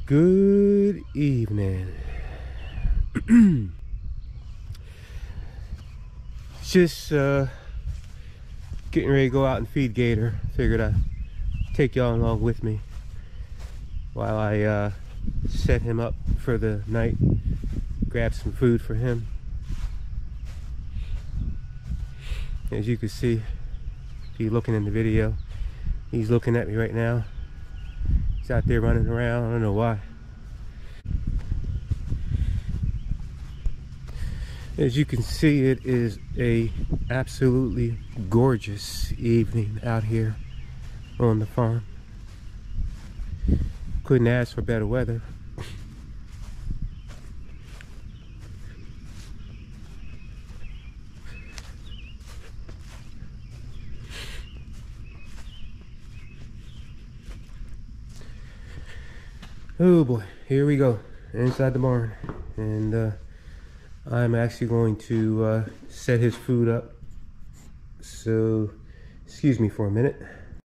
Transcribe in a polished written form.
Good evening. Just getting ready to go out and feed Gator. Figured I'd take y'all along with me while I set him up for the night, grab some food for him. As you can see, if you're looking in the video, he's looking at me right now. He's out there running around. I don't know why. As you can see, it is a absolutely gorgeous evening out here on the farm. Couldn't ask for better weather. Oh boy, here we go, inside the barn. And I'm actually going to set his food up. So, excuse me for a minute.